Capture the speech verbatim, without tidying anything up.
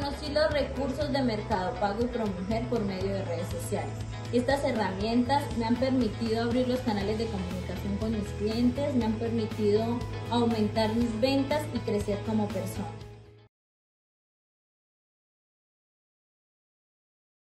Conocí los recursos de Mercado Pago y ProMujer por medio de redes sociales. Estas herramientas me han permitido abrir los canales de comunicación con mis clientes, me han permitido aumentar mis ventas y crecer como persona.